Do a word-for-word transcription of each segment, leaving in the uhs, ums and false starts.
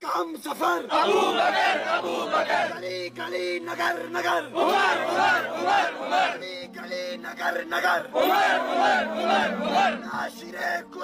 کم سفر ابو بکر ابو بکر گلی گلی نگر نگر عمر عمر عمر عمر گلی گلی نگر نگر عمر عمر عمر عمر ناشر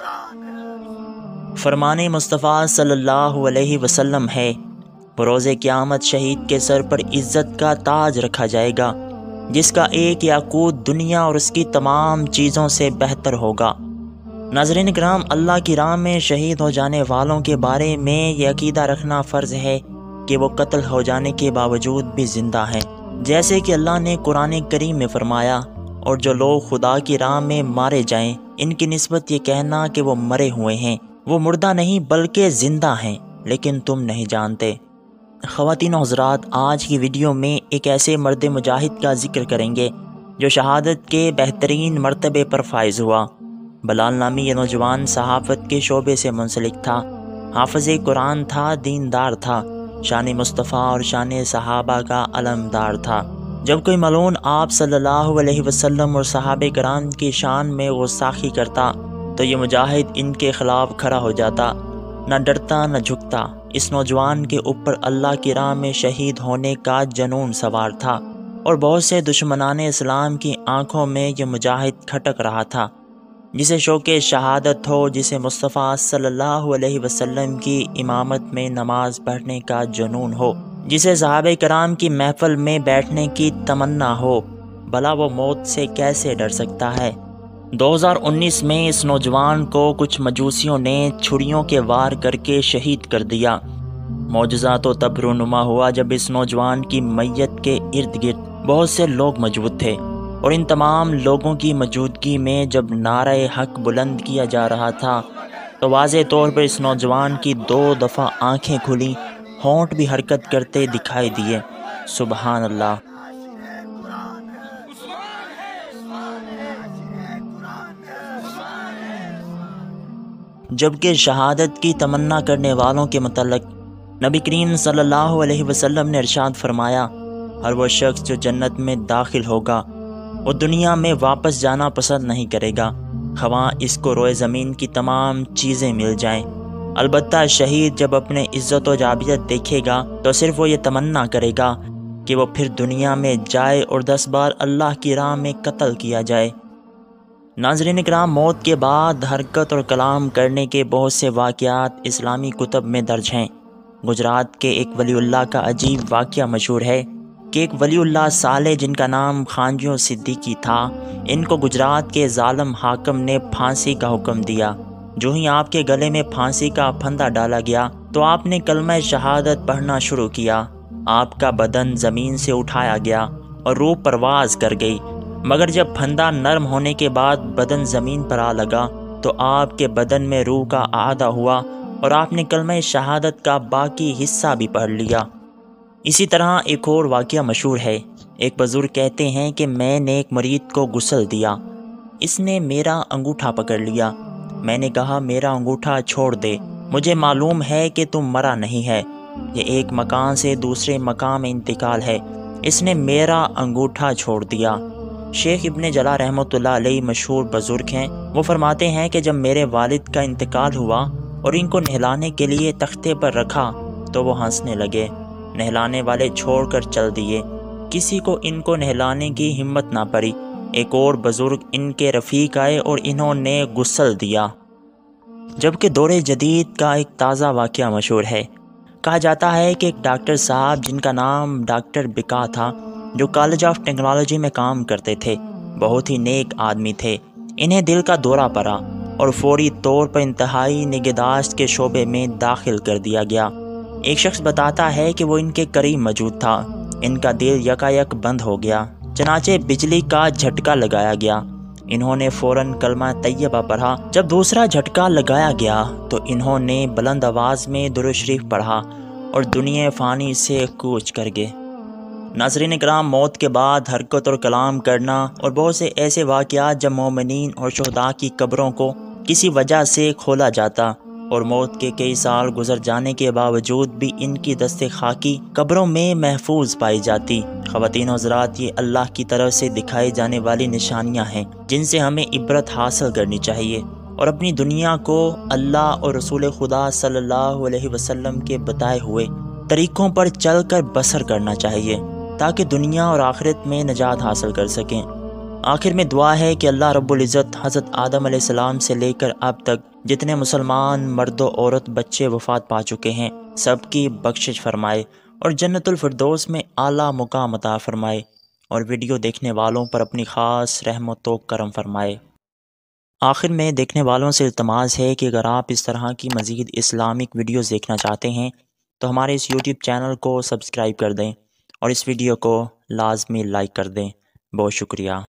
قرآن۔ فرمان مصطفیٰ صلی اللہ علیہ وسلم ہے، بروز قیامت شہید کے سر پر عزت کا تاج رکھا جائے گا، جس کا ایک یاقوت دنیا اور اس کی تمام چیزوں سے بہتر ہوگا۔ ناظرین کرام، اللہ کی راہ میں شہید ہو جانے والوں کے بارے میں یہ عقیدہ رکھنا فرض ہے کہ وہ قتل ہو جانے کے باوجود بھی زندہ ہیں، جیسے کہ اللہ نے قرآن کریم میں فرمایا، اور جو لوگ خدا کی راہ میں مارے جائیں ان کی نسبت یہ کہنا کہ وہ مرے ہوئے ہیں، وہ مردہ نہیں بلکہ زندہ ہیں، لیکن تم نہیں جانتے۔ خواتین و حضرات، آج کی ویڈیو میں ایک ایسے مرد مجاہد کا ذکر کریں گے جو شہادت کے بہترین مرتبے پر فائز ہوا۔ بلال نامی یہ نوجوان صحافت کے شعبے سے منسلک تھا، حافظ قرآن تھا، دیندار تھا، شان مصطفیٰ اور شان صحابہ کا علمدار تھا۔ جب کوئی ملعون آپ صلی اللہ علیہ وسلم اور صحابہ کرام کی شان میں گستاخی کرتا تو یہ مجاہد ان کے خلاف کھڑا ہو جاتا، نہ ڈرتا نہ جھکتا۔ اس نوجوان کے اوپر اللہ کی راہ میں شہید ہونے کا جنون سوار تھا، اور بہت سے دشمنان اسلام کی آنکھوں میں یہ مجاہد کھٹک رہا تھا، جسے شوق شہادت ہو، جسے مصطفیٰ صلی اللہ علیہ وسلم کی امامت میں نماز پڑھنے کا جنون ہو، جسے صحابہ کرام کی محفل میں بیٹھنے کی تمنا ہو، بھلا وہ موت سے کیسے ڈر سکتا ہے؟ دو ہزار انیس میں اس نوجوان کو کچھ مجوسیوں نے چھریوں کے وار کر کے شہید کر دیا۔ معجزہ تو تب رونما ہوا جب اس نوجوان کی میت کے ارد گرد بہت سے لوگ موجود تھے، اور ان تمام لوگوں کی موجودگی میں جب نعرہ حق بلند کیا جا رہا تھا تو واضح طور پر اس نوجوان کی دو دفعہ آنکھیں کھلیں، ہونٹ بھی حرکت کرتے دکھائی دیے۔ سبحان اللہ۔ جبکہ شہادت کی تمنا کرنے والوں کے متعلق نبی کریم صلی اللہ علیہ وسلم نے ارشاد فرمایا، ہر وہ شخص جو جنت میں داخل ہوگا وہ دنیا میں واپس جانا پسند نہیں کرے گا، خواہ اس کو روئے زمین کی تمام چیزیں مل جائیں۔ البتہ شہید جب اپنے عزت و جابیت دیکھے گا تو صرف وہ یہ تمنا کرے گا کہ وہ پھر دنیا میں جائے اور دس بار اللہ کی راہ میں قتل کیا جائے۔ ناظرین کرام، موت کے بعد حرکت اور کلام کرنے کے بہت سے واقعات اسلامی کتب میں درج ہیں۔ گجرات کے ایک ولی اللہ کا عجیب واقعہ مشہور ہے کہ ایک ولی اللہ صالح جن کا نام خانجیوں صدیقی تھا، ان کو گجرات کے ظالم حاکم نے پھانسی کا حکم دیا۔ جو ہی آپ کے گلے میں پھانسی کا پھندا ڈالا گیا تو آپ نے کلمہ شہادت پڑھنا شروع کیا۔ آپ کا بدن زمین سے اٹھایا گیا اور روح پرواز کر گئی، مگر جب پھندا نرم ہونے کے بعد بدن زمین پر آ لگا تو آپ کے بدن میں روح کا اعادہ ہوا اور آپ نے کلمہ شہادت کا باقی حصہ بھی پڑھ لیا۔ اسی طرح ایک اور واقعہ مشہور ہے۔ ایک بزرگ کہتے ہیں کہ میں نے ایک مرید کو غسل دیا، اس نے میرا انگوٹھا پکڑ لیا، میں نے کہا میرا انگوٹھا چھوڑ دے، مجھے معلوم ہے کہ تم مرا نہیں ہے، یہ ایک مکان سے دوسرے مکان میں انتقال ہے، اس نے میرا انگوٹھا چھوڑ دیا۔ شیخ ابن جلا رحمۃ اللہ علیہ مشہور بزرگ ہیں، وہ فرماتے ہیں کہ جب میرے والد کا انتقال ہوا اور ان کو نہلانے کے لیے تختے پر رکھا تو وہ ہنسنے لگے، نہلانے والے چھوڑ کر چل دیے، کسی کو ان کو نہلانے کی ہمت نہ پڑی۔ ایک اور بزرگ ان کے رفیق آئے اور انہوں نے غسل دیا۔ جبکہ دور جدید کا ایک تازہ واقعہ مشہور ہے۔ کہا جاتا ہے کہ ایک ڈاکٹر صاحب جن کا نام ڈاکٹر بکا تھا، جو کالج آف ٹیکنالوجی میں کام کرتے تھے، بہت ہی نیک آدمی تھے، انہیں دل کا دورہ پڑا اور فوری طور پر انتہائی نگہداشت کے شعبے میں داخل کر دیا گیا۔ ایک شخص بتاتا ہے کہ وہ ان کے قریب موجود تھا، ان کا دل یکایک بند ہو گیا، چنانچہ بجلی کا جھٹکا لگایا گیا۔ انہوں نے فوراً کلمہ طیبہ پڑھا۔ جب دوسرا جھٹکا لگایا گیا تو انہوں نے بلند آواز میں درود شریف پڑھا اور دنیا فانی سے کوچ کر گئے۔ ناظرین کرام، موت کے بعد حرکت اور کلام کرنا اور بہت سے ایسے واقعات جب مومنین اور شہداء کی قبروں کو کسی وجہ سے کھولا جاتا اور موت کے کئی سال گزر جانے کے باوجود بھی ان کی دست خاکی قبروں میں محفوظ پائی جاتی۔ خواتین و حضرات، یہ اللہ کی طرف سے دکھائی جانے والی نشانیاں ہیں جن سے ہمیں عبرت حاصل کرنی چاہیے اور اپنی دنیا کو اللہ اور رسول خدا صلی اللہ علیہ وسلم کے بتائے ہوئے طریقوں پر چل کر بسر کرنا چاہیے تاکہ دنیا اور آخرت میں نجات حاصل کر سکیں۔ آخر میں دعا ہے کہ اللہ رب العزت حضرت آدم علیہ السلام سے لے کر اب تک جتنے مسلمان مرد و عورت بچے وفات پا چکے ہیں سب کی بخشش فرمائے اور جنت الفردوس میں اعلیٰ مقام عطا فرمائے، اور ویڈیو دیکھنے والوں پر اپنی خاص رحمت و کرم فرمائے۔ آخر میں دیکھنے والوں سے التماس ہے کہ اگر آپ اس طرح کی مزید اسلامک ویڈیوز دیکھنا چاہتے ہیں تو ہمارے اس یوٹیوب چینل کو سبسکرائب کر دیں اور اس ویڈیو کو لازمی لائک کر دیں۔ بہت شکریہ۔